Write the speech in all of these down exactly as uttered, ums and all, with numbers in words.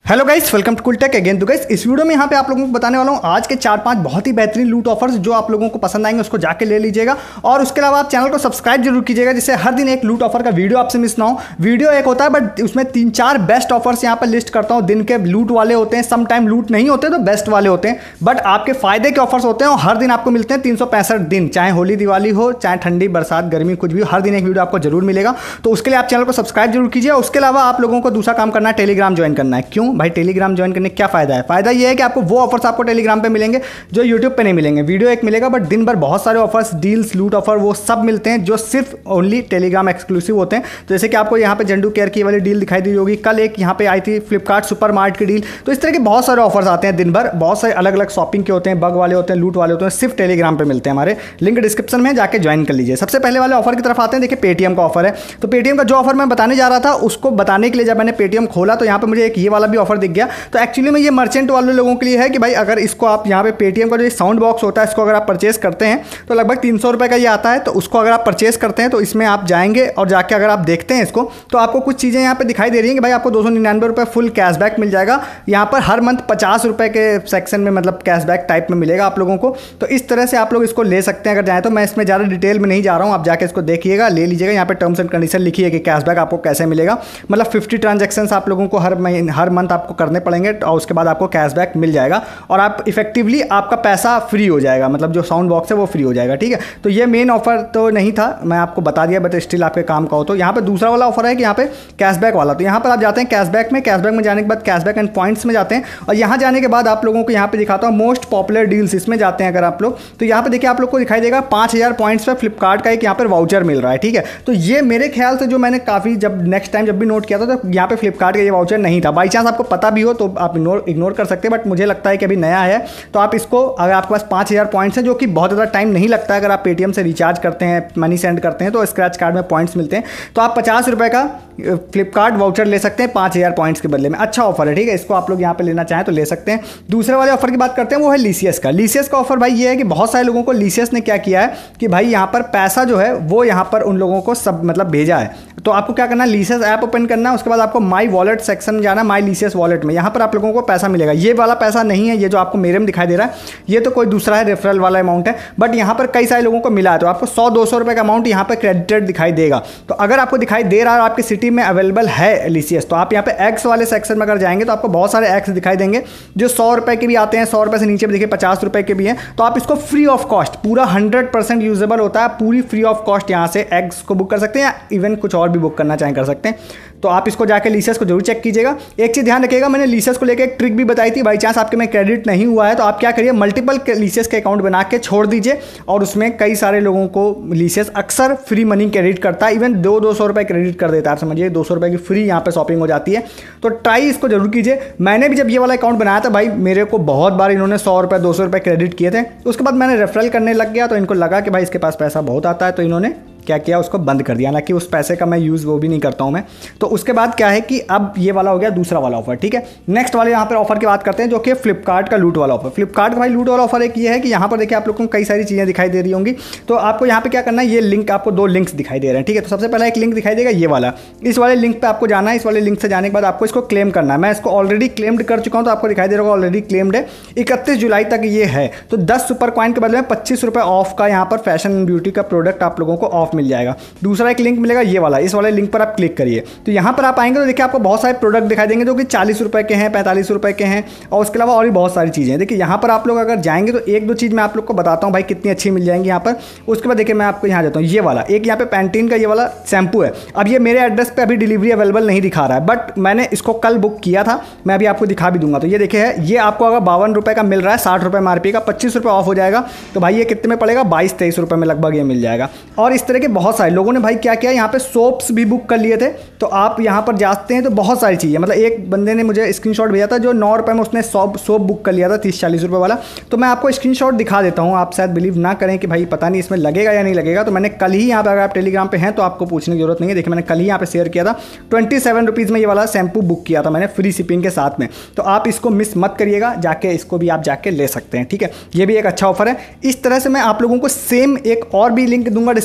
Hello guys, welcome to Cooltech again. तो guys इस video में यहाँ पे आप लोगों को बताने वाला हूँ आज के चार पांच बहुत ही बेहतरीन लूट ऑफर्स जो आप लोगों को पसंद आएंगे उसको जाके ले लीजिएगा। और उसके अलावा आप चैनल को सब्सक्राइब जरूर कीजिएगा जिससे हर दिन एक लूट ऑफर का वीडियो आपसे मिस ना हो। वीडियो एक होता है बट उसमें तीन चार बेस्ट ऑफर्स यहाँ पर लिस्ट करता हूँ। दिन के लूट वाले होते हैं, सम टाइम लूट नहीं होते तो बेस्ट वाले होते हैं, बट आपके फायदे के ऑफर्स होते हैं और हर दिन आपको मिलते हैं तीन सौ पैंसठ दिन, चाहे होली दिवाली हो, चाहे ठंडी बरसात गर्मी कुछ भी हो, हर दिन एक वीडियो आपको जरूर मिलेगा। तो उसके लिए आप चैनल को सब्सक्राइब जरूर कीजिए। उसके अलावा आप लोगों को दूसरा काम करना है, टेलीग्राम ज्वाइन करना है। क्यों भाई टेलीग्राम ज्वाइन करने क्या फायदा है? फायदा ये है कि आपको वो ऑफर्स आपको टेलीग्राम पे मिलेंगे जो यूट्यूब पे नहीं मिलेंगे। वीडियो एक मिलेगा बट दिन भर बहुत सारे ऑफर्स, डील्स, लूट ऑफर वो सब मिलते हैं जो सिर्फ ओनली टेलीग्राम एक्सक्लूसिव होते हैं। तो जैसे कि आपको यहाँ पे जंडू केयर की वाली डील दिखाई दी होगी, कल एक यहाँ पे आई थी फ्लिपकार्ट सुपर मार्ट की डील। तो इस तरह के बहुत सारे ऑफर्स आते हैं दिन भर, बहुत सारे अलग अलग शॉपिंग के होते हैं, बग वाले होते हैं, लूट वाले होते हैं, सिर्फ टेलीग्राम पे मिलते हैं। हमारे लिंक डिस्क्रिप्शन में जाके ज्वाइन कर लीजिए। सबसे पहले वाले ऑफर की तरफ आते हैं। देखिए पेटीएम का ऑफर है। तो पेटीएम का जो ऑफर मैं बताने जा रहा था उसको बताने के लिए जब मैंने पेटीएम खोला तो यहाँ पे मुझे एक ये वाला भी ऑफर दिख गया। तो एक्चुअली में ये मर्चेंट वाले लोगों के लिए है कि भाई अगर इसको आप यहाँ पे पेटीएम का जो साउंड बॉक्स होता है इसको अगर आप परचेस करते हैं तो लगभग तीन सौ रुपये का ये आता है। तो उसको अगर आप परचेस करते हैं तो इसमें आप जाएंगे और जाके अगर आप देखते हैं इसको तो आपको कुछ चीज़ें यहाँ पे दिखाई दे रही हैं कि भाई आपको दो सौ निन्यानवे रुपये फुल कैशबैक मिल जाएगा। यहाँ पर हर मंथ पचास रुपये के सेक्शन में मतलब कैशबैक टाइप में मिलेगा आप लोगों को। तो इस तरह से आप लोग इसको ले सकते हैं अगर जाएँ तो। मैं इसमें ज़्यादा डिटेल में नहीं जा रहा हूँ, आप जाके इसको देखिएगा, ले लीजिएगा। यहाँ पे टर्म्स एंड कंडीशन लिखी है कि कैशबैक आपको कैसे मिलेगा। मतलब फिफ्टी ट्रांजेक्शन आप लोगों को हर महीने हर मंथ आपको करने पड़ेंगे और उसके बाद आपको कैशबैक मिल जाएगा और आप इफेक्टिवली आपका पैसा फ्री हो जाएगा, मतलब जो साउंड बॉक्स है वो फ्री हो जाएगा। ठीक है, तो ये मेन ऑफर तो नहीं था, मैं आपको बता दिया, बट स्टिल आपके काम का हो। तो यहाँ पे दूसरा वाला ऑफर है कि यहाँ पे कैशबैक वाला। तो यहाँ पर आप जाते हैं कैशबैक में, कैशबैक में जाने के बाद कैशबैक एंड पॉइंट्स में जाते हैं और यहाँ जाने के बाद आप लोगों को यहाँ पे दिखाता हूँ मोस्ट पॉपुलर डील्स। इसमें जाते हैं अगर आप लोग तो यहाँ पे देखिए आप लोग को दिखाई देगा पाँच हज़ार पॉइंट्स पर फ्लिपकार्ट का एक यहाँ पर वाउचर मिल रहा है। ठीक है, तो ये मेरे ख्याल से जो मैंने काफ़ी जब नेक्स्ट टाइम जब भी नोट किया था तो यहाँ पे फ्लिपकार्ट का ये वाउचर नहीं था। बाई चांस आपको पता भी हो तो आप इग्नोर इग्नोर कर सकते हैं, बट मुझे लगता है कि अभी नया है। तो आप इसको अगर आपके पास पाँच हज़ार पॉइंट्स हैं जो कि बहुत ज़्यादा टाइम नहीं लगता है, अगर आप पेटीएम से रिचार्ज करते हैं, मनी सेंड करते हैं तो स्क्रैच कार्ड में पॉइंट्स मिलते हैं। तो आप पचास रुपये का फ्लिपकार्ट वाउचर ले सकते हैं पाँच हज़ार पॉइंट्स के बदले में। अच्छा ऑफर है, ठीक है, इसको आप लोग यहाँ पे लेना चाहें तो ले सकते हैं। दूसरे वाले ऑफर की बात करते हैं, वो है लीसीएस का। लीसीएस का ऑफर भाई ये है कि बहुत सारे लोगों को लीसीएस ने क्या किया है कि भाई यहाँ पर पैसा जो है वो यहाँ पर उन लोगों को सब मतलब भेजा है। तो आपको क्या करना है, लीसीएस ऐप ओपन करना है, उसके बाद आपको माई वॉलेट सेक्शन में जाना, माई लीसीएस वॉलेट में। यहाँ पर आप लोगों को पैसा मिलेगा। ये वाला पैसा नहीं है, ये जो आपको मेरे में दिखाई दे रहा है ये तो कोई दूसरा है, रेफरल वाला अमाउंट है, बट यहाँ पर कई सारे लोगों को मिला है। तो आपको सौ दो सौ रुपये का अमाउंट यहाँ पर क्रेडिटेड दिखाई देगा। तो अगर आपको दिखाई दे रहा है आपकी सिटी में अवेलेबल है लीसीएस तो आप यहाँ पे एक्स वाले सेक्शन में अगर जाएंगे तो आपको बहुत सारे एक्स दिखाई देंगे जो सौ रुपये के भी आते हैं, सौ रुपये से नीचे भी देखिए पचास रुपये के भी हैं। तो आप इसको फ्री ऑफ कॉस्ट, पूरा हंड्रेड परसेंट यूजेबल होता है, पूरी फ्री ऑफ कॉस्ट यहाँ से एक्स को बुक कर सकते हैं या इवन कुछ और भी बुक करना चाहें कर सकते हैं। तो आप इसको जाके लीसेस को जरूर चेक कीजिएगा। एक चीज़ ध्यान रखिएगा, मैंने लीसेस को लेकर एक ट्रिक भी बताई थी। बाई चांस आपके में क्रेडिट नहीं हुआ है तो आप क्या करिए, मल्टीपल लीसेस के अकाउंट बना के छोड़ दीजिए और उसमें कई सारे लोगों को लीसेस अक्सर फ्री मनी क्रेडिट करता है, इवन दो दो सौ रुपये क्रेडिट कर देता है। आप समझिए दो सौ रुपये की फ्री यहाँ पर शॉपिंग हो जाती है। तो ट्राई इसको जरूर कीजिए। मैंने भी जब ये वाला अकाउंट बनाया था भाई मेरे को बहुत बार इन्होंने सौ रुपये दो सौ रुपये क्रेडिट किए थे। उसके बाद मैंने रेफरल करने लग गया तो इनको लगा कि भाई इसके पास पैसा बहुत आता है, तो इन्होंने क्या किया, उसको बंद कर दिया। ना कि उस पैसे का मैं यूज़ वो भी नहीं करता हूँ मैं। तो उसके बाद क्या है कि अब ये वाला हो गया दूसरा वाला ऑफर। ठीक है, नेक्स्ट वाले यहाँ पर ऑफर की बात करते हैं जो कि फ्लिपकार्ट का लूट वाला ऑफर। फ्लिपकार्ट का भाई लूट वाला ऑफर एक ये है कि यहाँ पर देखिए आप लोगों को कई सारी चीज़ें दिखाई दे रही होंगी। तो आपको यहाँ पे क्या करना है, ये लिंक आपको दो लिंक्स दिखाई दे रहे हैं। ठीक है, तो सबसे पहला एक लिंक दिखाई देगा ये वाला, इस वाले लिंक पर आपको जाना है। इस वाले लिंक से जाने के बाद आपको इसको क्लेम करना है। मैं इसको ऑलरेडी क्लेम्ड कर चुका हूँ तो आपको दिखाई दे रहा होगा ऑलरेडी क्लेम्ड है। इकतीस जुलाई तक ये है। तो दस सुपर कॉइन के बदले में पच्चीस रुपये ऑफ का यहाँ पर फैशन एंड ब्यूटी का प्रोडक्ट आप लोगों को ऑफ मिल जाएगा। दूसरा एक लिंक मिलेगा ये वाला, इस वाले लिंक पर आप क्लिक करिए। तो यहाँ पर आप आएंगे तो देखिए आपको बहुत सारे प्रोडक्ट दिखाई देंगे जो कि चालीस रुपए के हैं, पैंतालीस रुपए के हैं और उसके अलावा और भी बहुत सारी चीज़ें हैं। देखिए यहाँ पर आप लोग अगर जाएंगे तो एक दो चीज़ मैं आप लोग को बताता हूँ भाई कितनी अच्छी मिल जाएंगी यहाँ पर। उसके बाद देखिए मैं आपको यहाँ देता हूँ ये वाला, एक यहाँ पे पैंटीन का ये वाला शैम्पू है। अब ये मेरे एड्रेस पर अभी डिलीवरी अवेलेबल नहीं दिखा रहा है, बट मैंने इसको कल बुक किया था, मैं अभी आपको दिखा भी दूंगा। तो ये देखिए है, ये आपको अगर बावन रुपये का मिल रहा है, साठ रुपये एमआरपी का, पच्चीस रुपये ऑफ हो जाएगा। तो भाई ये कितने में पड़ेगा, बाईस तेईस रुपये में लगभग ये मिल जाएगा। और इस तरह के बहुत सारे लोगों ने भाई क्या किया, यहाँ पे सोप्स भी बुक कर लिए थे। तो आप यहाँ पर जाते हैं तो बहुत सारी चीज़ें, मतलब एक बंदे ने मुझे स्क्रीनशॉट भेजा था जो नौ रुपये में उसने सोप सोप बुक कर लिया था तीस चालीस रुपये वाला। तो मैं आपको स्क्रीनशॉट दिखा देता हूँ, आप शायद बिलीव ना करें कि भाई पता नहीं इसमें लगेगा या नहीं लगेगा। तो मैंने कल ही यहाँ पर, अगर आप टेलीग्राम पे हैं तो आपको पूछने की जरूरत नहीं है, देखिए मैंने कल ही यहाँ पे शेयर किया था। ट्वेंटी सेवन रुपीज़ में ये वाला शैम्पू बुक किया था मैंने फ्री शिपिंग के साथ में। तो आप इसको मिस मत करिएगा, जाके इसको भी आप जाके ले सकते हैं। ठीक है, ये भी एक अच्छा ऑफर है। इस तरह से मैं आप लोगों को सेम एक और भी लिंक दूंगा डिस्क्रिप्शन में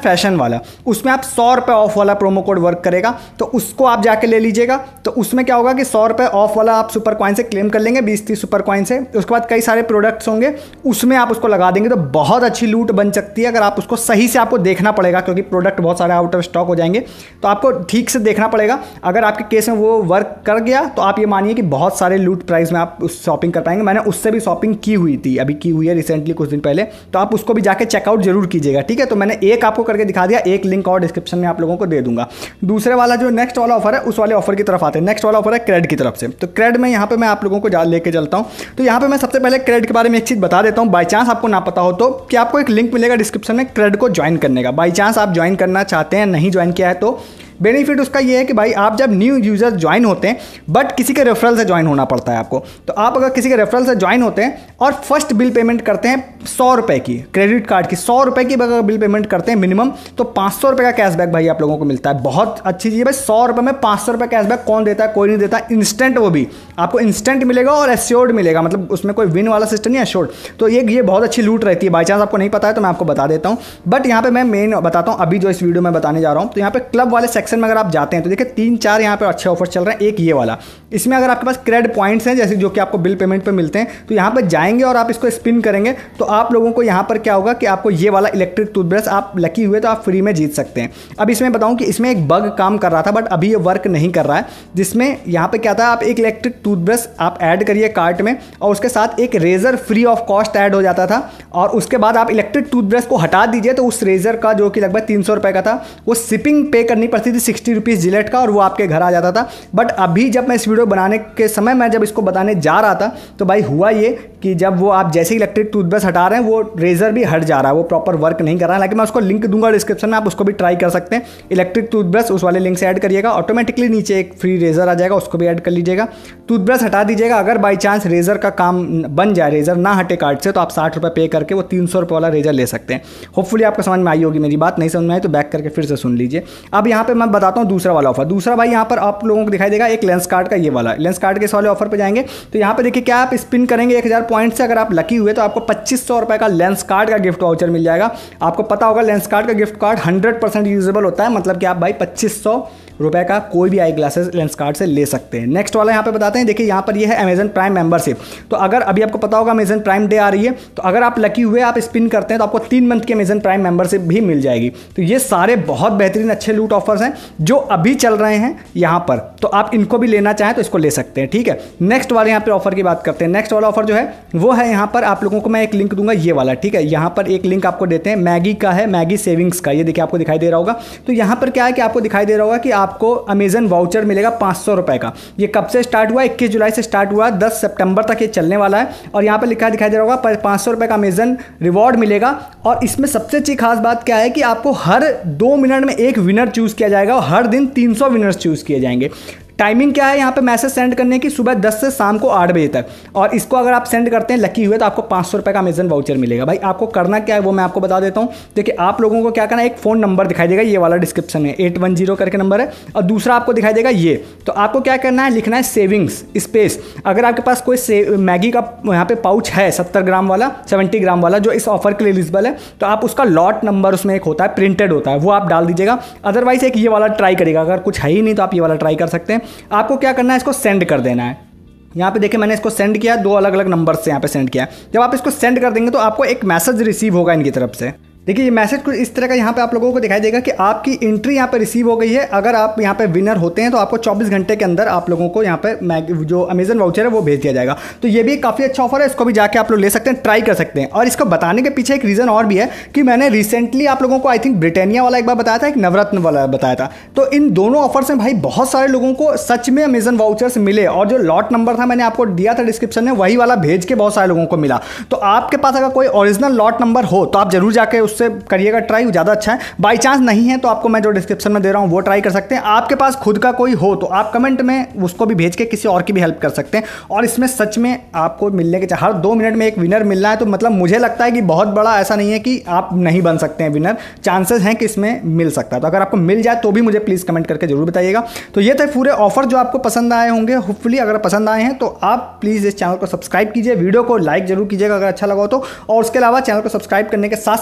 फैशन वाला, उसमें आप सौ रुपये ऑफ वाला प्रोमो कोड वर्क करेगा, तो उसको आप जाके ले लीजिएगा। तो उसमें क्या होगा कि सौ रुपये ऑफ वाला आप सुपर कॉइन से क्लेम कर लेंगे, बीस तीस सुपर कॉइन से। उसके बाद कई सारे प्रोडक्ट्स होंगे, उसमें आप उसको लगा देंगे तो बहुत अच्छी लूट बन सकती है। अगर आप उसको सही से आपको देखना पड़ेगा, क्योंकि प्रोडक्ट बहुत सारे आउट ऑफ स्टॉक हो जाएंगे, तो आपको ठीक से देखना पड़ेगा। अगर आपके केस में वो वर्क कर गया तो आप ये मानिए कि बहुत सारे लूट प्राइस में आप उस शॉपिंग कर पाएंगे। मैंने उससे भी शॉपिंग की हुई थी, अभी की हुई है रिसेंटली कुछ दिन पहले, तो आप उसको भी जाके चेकआउट जरूर कीजिएगा, ठीक है। तो मैंने एक आपको करके दिखा दिया, एक लिंक और डिस्क्रिप्शन में आप लोगों को दे दूंगा। दूसरे वाला जो नेक्स्ट वाला ऑफर है, उस वाले ऑफर की तरफ आते हैं। नेक्स्ट वाला ऑफर है क्रेड की तरफ से। तो क्रेड में यहाँ पे मैं आप लोगों को लेके चलता हूँ। तो यहाँ पे मैं सबसे पहले क्रेड के बारे में एक चीज़ बता देता हूँ, बाई चांस आपको ना पता हो तो, कि आपको एक लिंक मिलेगा डिस्क्रिप्शन में क्रेड को ज्वाइन करने का। बाई चांस आप ज्वाइन करना चाहते हैं, नहीं ज्वाइन किया है, तो बेनिफिट उसका ये है कि भाई आप जब न्यू यूज़र ज्वाइन होते हैं, बट किसी के रेफरल से ज्वाइन होना पड़ता है आपको, तो आप अगर किसी के रेफरल से ज्वाइन होते हैं और फर्स्ट बिल पेमेंट करते हैं सौ रुपये की, क्रेडिट कार्ड की सौ रुपये की अगर बिल पेमेंट करते हैं मिनिमम, तो पाँच सौ रुपये का कैशबैक भाई आप लोगों को मिलता है। बहुत अच्छी चीज़ है भाई, सौ रुपये में पाँच सौ रुपये कैशबैक कौन देता है? कोई नहीं देता। इंस्टेंट, वो भी आपको इंस्टेंट मिलेगा और एश्योर्ड मिलेगा, मतलब उसमें कोई विन वाला सिस्टम नहीं, एश्योर्ड। तो ये ये बहुत अच्छी लूट रहती है। बाई चांस आपको नहीं पता है तो मैं आपको बता देता हूँ, बट यहाँ पे मैं मेन बताता हूँ अभी जो इस वीडियो में बताने जा रहा हूँ। तो यहाँ पे क्लब वाले सेक्शन में अगर आप जाते हैं तो देखिए तीन चार यहाँ पे अच्छे ऑफर चल रहे हैं। एक ये वाला, इसमें अगर आपके पास क्रेड पॉइंट्स हैं जैसे जो कि आपको बिल पेमेंट पे मिलते हैं, तो यहाँ पे जाएंगे और आप इसको स्पिन करेंगे तो आप लोगों को यहाँ पर क्या होगा कि आपको ये वाला इलेक्ट्रिक टूथब्रश आप लकी हुए तो आप फ्री में जीत सकते हैं। अब इसमें बताऊँ कि इसमें एक बग काम कर रहा था, बट अभी ये वर्क नहीं कर रहा है, जिसमें यहाँ पे क्या था, आप एक इलेक्ट्रिक टूथब्रश आप ऐड करिए कार्ट में और उसके साथ एक razor free of cost add हो जाता था, और उसके बाद आप इलेक्ट्रिक टूथब्रश को हटा दीजिए तो उस रेजर का जो कि लगभग तीन सौ रुपये का था, वो शिपिंग पे करनी पड़ती थी सिक्सटी रुपीज़ जिलेट का, और वो आपके घर आ जाता था। बट अभी जब मैं इस वीडियो बनाने के समय मैं जब इसको बताने जा रहा था तो भाई हुआ ये कि जब वो आप जैसे इलेक्ट्रिक टूथब्रश हटा रहे हैं वो रेजर भी हट जा रहा है, वो प्रॉपर वर्क नहीं कर रहा है। लेकिन मैं उसको लिंक दूंगा डिस्क्रिप्शन में, आप उसको भी ट्राई कर सकते हैं। इलेक्ट्रिक टूथब्रश उस वाले लिंक से ऐड करिएगा, ऑटोमेटिकली नीचे एक फ्री रेजर आ जाएगा, उसको भी ऐड कर लीजिएगा। टूथब्रश हटा दीजिएगा। अगर बाई चांस रेजर का काम बन जाए, रेजर ना हटे कार्ड से, तो आप साठ रुपये पे करके वो तीन सौ रुपये वाला रेजर ले सकते हैं। होपफुली आपको समझ में आई होगी मेरी बात, नहीं समझ में आई तो बैक करके फिर से सुन लीजिए। अब यहाँ पे मैं बताता हूँ दूसरा वाला ऑफर। दूसरा भाई यहाँ पर आप लोगों को दिखाई देगा एक लेंस कार्ड का, ये वाला लेंस कार्ड के इस वाले ऑफर पे जाएंगे तो यहाँ पे देखिए क्या आप स्पिन करेंगे एक हज़ार पॉइंट से, अगर आप लकी हुए तो आपको पच्चीस सौ रुपये का लेंस कार्ड का गिफ्ट वाउचर मिल जाएगा। आपको पता होगा लेंस कार्ड का gift card hundred percent usable होता है, मतलब कि आप भाई पच्चीस सौ रुपए का कोई भी आई ग्लासेस लेंस कार्ड से ले सकते हैं। नेक्स्ट वाला यहाँ पे बताते हैं, देखिए यहाँ पर ये है अमेजन प्राइम मेंबरशिप। तो अगर अभी आपको पता होगा अमेजन प्राइम डे आ रही है, तो अगर आप लकी हुए आप स्पिन करते हैं तो आपको तीन मंथ की अमेजन प्राइम मेंबरशिप भी मिल जाएगी। तो ये सारे बहुत बेहतरीन अच्छे लूट ऑफर्स हैं जो अभी चल रहे हैं यहाँ पर, तो आप इनको भी लेना चाहें तो इसको ले सकते हैं, ठीक है। नेक्स्ट वाले यहाँ पर ऑफर की बात करते हैं। नेक्स्ट वाला ऑफर जो है वो है यहाँ पर आप लोगों को मैं एक लिंक दूंगा, ये वाला, ठीक है। यहाँ पर एक लिंक आपको देते हैं, मैगी का है, मैगी सेविंग्स का, ये देखिए आपको दिखाई दे रहा होगा। तो यहाँ पर क्या है कि आपको दिखाई दे रहा होगा कि आपको अमेजन वाउचर मिलेगा पाँच सौ रुपए का। ये कब से स्टार्ट हुआ? इक्कीस जुलाई से स्टार्ट हुआ, दस सितंबर तक ये चलने वाला है। और यहाँ पे लिखा दिखाई दे रहा होगा पाँच सौ रुपए का अमेजन रिवॉर्ड मिलेगा। और इसमें सबसे अच्छी खास बात क्या है कि आपको हर दो मिनट में एक विनर चूज किया जाएगा और हर दिन तीन सौ विनर्स चूज किए जाएंगे। टाइमिंग क्या है यहाँ पे मैसेज सेंड करने की? सुबह दस से शाम को आठ बजे तक। और इसको अगर आप सेंड करते हैं लकी हुए तो आपको पाँच सौ रुपये का अमेजन वाउचर मिलेगा। भाई आपको करना क्या है वो मैं आपको बता देता हूँ। देखिए आप लोगों को क्या करना है, एक फ़ोन नंबर दिखाई देगा, ये वाला डिस्क्रिप्शन में एट वन जीरो करके नंबर है, और दूसरा आपको दिखाई देगा ये। तो आपको क्या करना है, लिखना है सेविंग्स स्पेस। अगर आपके पास कोई मैगी का यहाँ पे पाउच है सत्तर ग्राम वाला, सेवेंटी ग्राम वाला जो इस ऑफर के लिए एलिजिबल है, तो आप उसका लॉट नंबर उसमें एक होता है, प्रिंटेड होता है, वो आप डाल दीजिएगा। अदरवाइज एक ये वाला ट्राई करेगा, अगर कुछ है ही नहीं तो आप ये वाला ट्राई कर सकते हैं। आपको क्या करना है, इसको सेंड कर देना है। यहाँ पे देखिए मैंने इसको सेंड किया, दो अलग अलग नंबर से यहाँ पे सेंड किया। जब आप इसको सेंड कर देंगे तो आपको एक मैसेज रिसीव होगा इनकी तरफ से। देखिए ये मैसेज कुछ इस तरह का यहाँ पे आप लोगों को दिखाई देगा कि आपकी एंट्री यहाँ पे रिसीव हो गई है। अगर आप यहाँ पे विनर होते हैं तो आपको चौबीस घंटे के अंदर आप लोगों को यहाँ पे जो अमेजन वाउचर है वो भेज दिया जाएगा। तो ये भी काफ़ी अच्छा ऑफर है, इसको भी जाके आप लोग ले सकते हैं, ट्राई कर सकते हैं। और इसको बताने के पीछे एक रीज़न और भी है कि मैंने रिसेंटली आप लोगों को आई थिंक ब्रिटानिया वाला एक बार बताया था, एक नवरत्न वाला बताया था। तो इन दोनों ऑफर से भाई बहुत सारे लोगों को सच में अमेजन वाउचर्स मिले, और जो लॉट नंबर था मैंने आपको दिया था डिस्क्रिप्शन में, वही वाला भेज के बहुत सारे लोगों को मिला। तो आपके पास अगर कोई ओरिजिनल लॉट नंबर हो तो आप जरूर जाके उससे करिएगा ट्राई, ज़्यादा अच्छा है। बाई चांस नहीं है तो आपको मैं जो डिस्क्रिप्शन में दे रहा हूँ वो ट्राई कर सकते हैं। आपके पास खुद का कोई हो तो आप कमेंट में उसको भी भेज के किसी और की भी हेल्प कर सकते हैं। और इसमें सच में आपको मिलने के हर दो मिनट में एक विनर मिलना है, तो मतलब मुझे लगता है कि बहुत बड़ा ऐसा नहीं है कि आप नहीं बन सकते हैं विनर, चांसेस हैं कि इसमें मिल सकता है। तो अगर आपको मिल जाए तो भी मुझे प्लीज़ कमेंट करके जरूर बताइएगा। तो ये थे पूरे ऑफर जो आपको पसंद आए होंगे। होपफुली अगर पसंद आए हैं तो आप प्लीज़ इस चैनल को सब्सक्राइब कीजिए, वीडियो को लाइक जरूर कीजिएगा अगर अच्छा लगा हो तो। और उसके अलावा चैनल को सब्सक्राइब करने के साथ साथ हमारे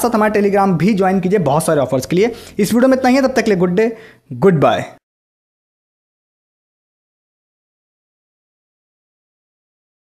टेलीग्राम भी ज्वाइन कीजिए बहुत सारे ऑफर्स के लिए। इस वीडियो में इतना ही है, तब तक के लिए गुड डे, गुड बाय।